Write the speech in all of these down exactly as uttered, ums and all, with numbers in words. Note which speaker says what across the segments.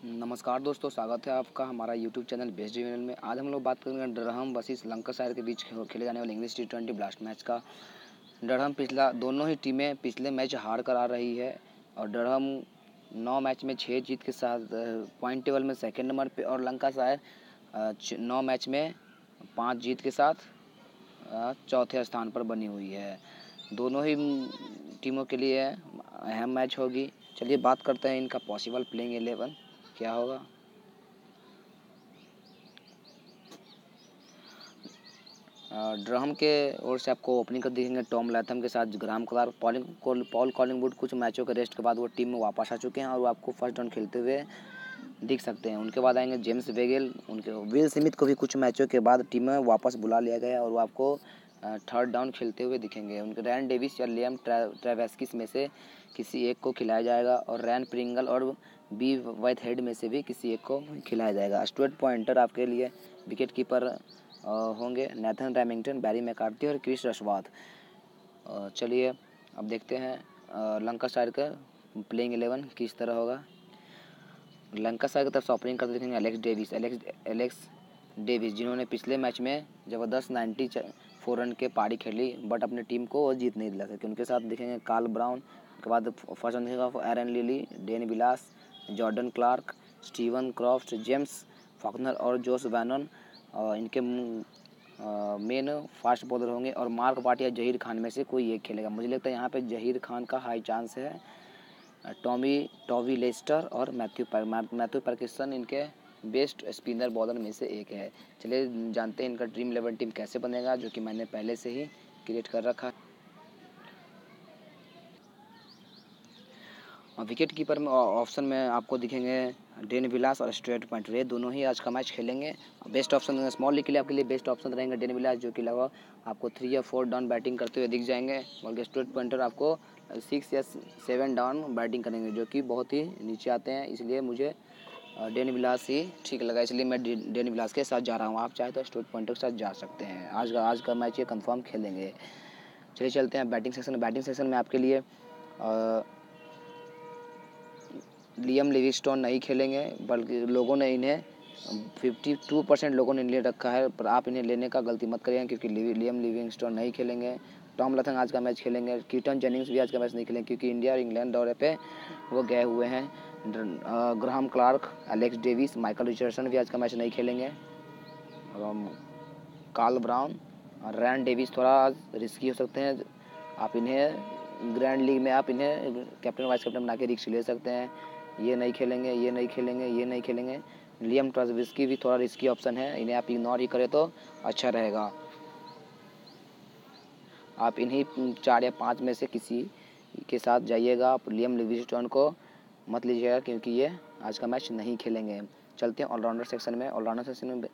Speaker 1: नमस्कार दोस्तों, स्वागत है आपका हमारा यूट्यूब चैनल बेस्ट डिवीजन में। आज हम लोग बात करेंगे डरहम वर्सेस लंकाशायर के बीच खेले जाने वाले English T twenty blast match का। डरहम पिछला दोनों ही टीमें पिछले मैच हार कर आ रही है और डरहम नौ मैच में छः जीत के साथ पॉइंट टेबल में सेकंड नंबर पे और लंकाशायर नौ मैच में पाँच जीत के साथ चौथे स्थान पर बनी हुई है। दोनों ही टीमों के लिए अहम मैच होगी। चलिए बात करते हैं इनका पॉसिबल प्लेइंग इलेवन क्या होगा। ड्रहम के ओर से आपको ओपनिंग कर दिखेंगे टॉम लैथम के साथ ग्राहम क्लार्क, पॉल कॉलिंगवुड। कुछ मैचों के रेस्ट के बाद वो टीम में वापस आ चुके हैं और वो आपको फर्स्ट डाउन खेलते हुए दिख सकते हैं। उनके बाद आएंगे जेम्स वेगेल, उनके विल स्मिथ को भी कुछ मैचों के बाद टीम में वापस बुला लिया गया और वो आपको थर्ड डाउन खेलते हुए दिखेंगे। उनके रैन डेविस या लियम ट्रेवेस्किस में से किसी एक को खिलाया जाएगा और रैन प्रिंगल और बी वाइट हेड में से भी किसी एक को खिलाया जाएगा। स्टुअर्ट पॉइंटर आपके लिए विकेट कीपर होंगे नेथन रेमिंगटन, बैरी मैकार्थी और क्रिस रशवाथ। चलिए अब देखते हैं लंकाशायर का प्लेइंग इलेवन किस तरह होगा। लंकाशायर की तरफ से ओपनिंग करते देखेंगे Alex Davies Alex Alex Davies जिन्होंने पिछले मैच में ज़बरदस्त नाइन्टी फोर रन के पारी खेली बट अपनी टीम को जीत नहीं दिला सके। उनके साथ दिखेंगे कार्ल ब्राउन, उसके बाद फर्स्ट रन दिखेगा Arron Lilley, Dane Vilas, Jordan Clark, Steven Croft, James Faulkner और जोश वैनन इनके मेन फास्ट बॉलर होंगे और मार्क वाट या जहीर खान में से कोई एक खेलेगा। मुझे लगता है यहाँ पे जहीर खान का हाई चांस है। टॉमी टॉवी लेस्टर और मैथ्यू पर, मैथ्यू परकिसन इनके बेस्ट स्पिनर बॉलर में से एक है। चलिए जानते हैं इनका ड्रीम इलेवन टीम कैसे बनेगा, जो कि मैंने पहले से ही क्रिएट कर रखा है। विकेट कीपर में ऑप्शन में आपको दिखेंगे डेन विलास और स्टुअर्ट पॉइंटर, ये दोनों ही आज का मैच खेलेंगे। बेस्ट ऑप्शन स्मॉल लीग के लिए आपके लिए बेस्ट ऑप्शन रहेंगे डेन विलास, जो कि लगभग आपको थ्री या फोर डाउन बैटिंग करते हुए दिख जाएंगे, बल्कि स्टुअर्ट पॉइंटर आपको सिक्स या सेवन डाउन बैटिंग करेंगे, जो कि बहुत ही नीचे आते हैं। इसलिए मुझे डेन विलास ही ठीक लगा, इसलिए मैं डेन विलास के साथ जा रहा हूँ। आप चाहे तो स्टुअर्ट पॉइंटर के साथ जा सकते हैं। आज का आज का मैच ये कंफर्म खेलेंगे। चलिए चलते हैं बैटिंग सेक्शन। बैटिंग सेक्शन में आपके लिए आ, लियम लिविंगस्टोन नहीं खेलेंगे, बल्कि लोगों ने इन्हें बावन परसेंट लोगों ने ले रखा है, पर आप इन्हें लेने का गलती मत करिए क्योंकि लियम लिविंगस्टोन नहीं खेलेंगे। टॉम लथम आज का मैच खेलेंगे। कीटन जेनिंग्स भी आज का मैच नहीं खेलेंगे क्योंकि इंडिया और इंग्लैंड दौरे पे वो गए हुए हैं। Graham Clark, Alex Davies, Michael Richardson भी आज का मैच नहीं खेलेंगे। कार्ल ब्राउन और रैन डेविस थोड़ा रिस्की हो सकते हैं। आप इन्हें ग्रैंड लीग में आप इन्हें कैप्टन वाइस कैप्टन बना के रिस्क ले सकते हैं। ये नहीं खेलेंगे, ये नहीं खेलेंगे, ये नहीं खेलेंगे। लियम ट्रेवेस्की भी थोड़ा रिस्की ऑप्शन है, इन्हें आप इग्नोर ही करें तो अच्छा रहेगा। आप इन्हीं चार या पाँच में से किसी के साथ जाइएगा। आप लियम लिविंगस्टोन को मत लीजिएगा क्योंकि ये आज का मैच नहीं खेलेंगे। चलते हैं ऑलराउंडर सेक्शन में। ऑलराउंडर सेक्शन में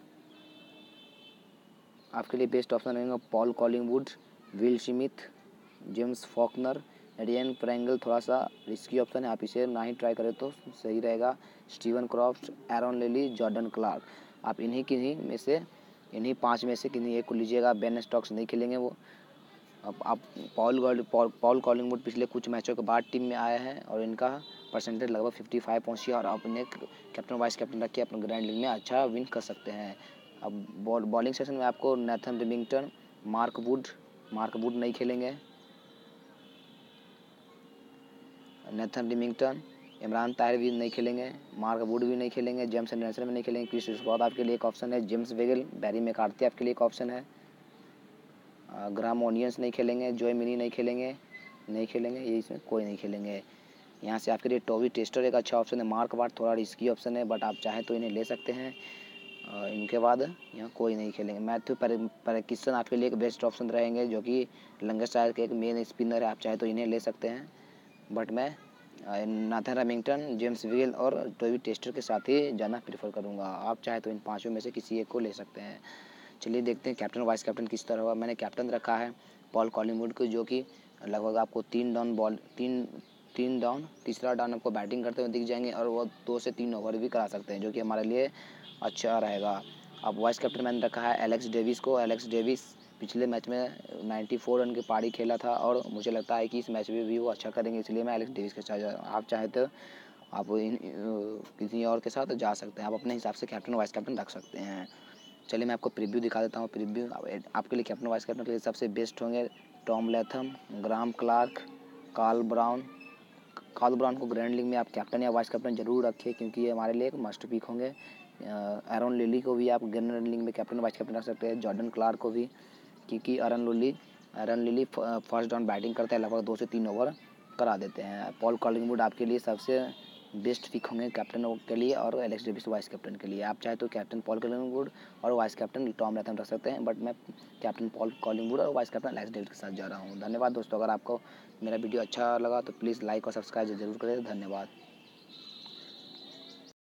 Speaker 1: आपके लिए बेस्ट ऑप्शन रहेंगे Paul Collingwood, Will Smith, James Faulkner, Ryan Pringle थोड़ा सा रिस्की ऑप्शन है, आप इसे ना ही ट्राई करें तो सही रहेगा। Steven Croft, Arron Lilley, Jordan Clark, आप इन्हीं किन्हीं में से इन्हीं पांच में से किन्हीं एक को लीजिएगा। बेन स्टोक्स नहीं खेलेंगे वो। अब आप पॉल पॉल पॉल कॉलिंगवुड पिछले कुछ मैचों के बाद टीम में आया है और इनका परसेंटेज लगभग पचपन पहुँची है और अपने कैप्टन वाइस कैप्टन रख के अपने ग्रैंड लीग में अच्छा विन कर सकते हैं। अब बॉल बॉलिंग सेक्शन में आपको Nathan Rimmington, Mark Wood Mark Wood नहीं खेलेंगे। नेथन रेमिंगटन, इमरान ताहिर भी नहीं खेलेंगे, मार्क वुड भी नहीं खेलेंगे, जेम्स एंडरसन भी नहीं खेलेंगे। क्रिस रशवाथ आपके लिए एक ऑप्शन है। जेम्स वेगेल, बैरी मैकार्थी आपके लिए एक ऑप्शन है। ग्राहम ओनियंस नहीं खेलेंगे, जोए मिनी नहीं खेलेंगे नहीं खेलेंगे ये इसमें कोई नहीं खेलेंगे। यहाँ से आपके लिए टॉवी टेस्टर एक अच्छा ऑप्शन है। मार्क वाट थोड़ा रिस्की ऑप्शन है बट आप चाहें तो इन्हें ले सकते हैं। इनके बाद यहाँ कोई नहीं खेलेंगे। मैथ्यू परकिसन आपके लिए एक बेस्ट ऑप्शन रहेंगे, जो कि लंकाशायर के एक मेन स्पिनर है, आप चाहे तो इन्हें ले सकते हैं। बट मैं नेथन रेमिंगटन, जेम्स वेगेल और टॉवी टेस्टर के साथ ही जाना प्रेफर करूँगा। आप चाहे तो इन पाँचों में से किसी एक को ले सकते हैं। चलिए देखते हैं कैप्टन वाइस कैप्टन किस तरह होगा। मैंने कैप्टन रखा है पॉल कॉलिंगवुड को, जो कि लगभग आपको तीन डाउन बॉल तीन तीन डाउन तीसरा डाउन आपको बैटिंग करते हुए दिख जाएंगे और वो दो से तीन ओवर भी करा सकते हैं, जो कि हमारे लिए अच्छा रहेगा। अब वाइस कैप्टन मैंने रखा है एलेक्स डेविस को। एलेक्स डेविस पिछले मैच में चौरानवे रन की पारी खेला था और मुझे लगता है कि इस मैच में भी वो अच्छा करेंगे, इसलिए मैं एलेक्स डेविस के साथ जा रहा हूँ। आप चाहे तो आप इन अ, किसी और के साथ जा सकते हैं। आप अपने हिसाब से कैप्टन वाइस कैप्टन रख सकते हैं। चलिए मैं आपको प्रीव्यू दिखा देता हूँ। प्रीव्यू आपके लिए कैप्टन वाइस कैप्टन के लिए सबसे बेस्ट होंगे Tom Latham, Graham Clarke, Carl Brown. Carl Brown को ग्रैंड लीग में आप कैप्टन या वाइस कैप्टन जरूर रखें, क्योंकि ये हमारे लिए एक मस्ट पिक होंगे। एरन लिली को भी आप ग्रैंड लीग में कैप्टन वाइस कैप्टन रख सकते हैं। जॉर्डन क्लार्क को भी, क्योंकि Aaron Lily Aaron Lily first down batting करते हैं, लगभग दो से तीन ओवर करा देते हैं। पॉल कॉलिंगवुड आपके लिए सबसे बेस्ट पिक होंगे कैप्टन के लिए, और एलेक्स डेविस वाइस कैप्टन के लिए। आप चाहे तो कैप्टन पॉल कॉलिंगवुड और वाइस कैप्टन टॉम लैथम रख सकते हैं, बट मैं कैप्टन पॉल कॉलिंगवुड और वाइस कैप्टन एलेक्स डेविस के साथ जा रहा हूँ। धन्यवाद दोस्तों। अगर आपको मेरा वीडियो अच्छा लगा तो प्लीज़ लाइक और सब्सक्राइब जरूर करें। धन्यवाद।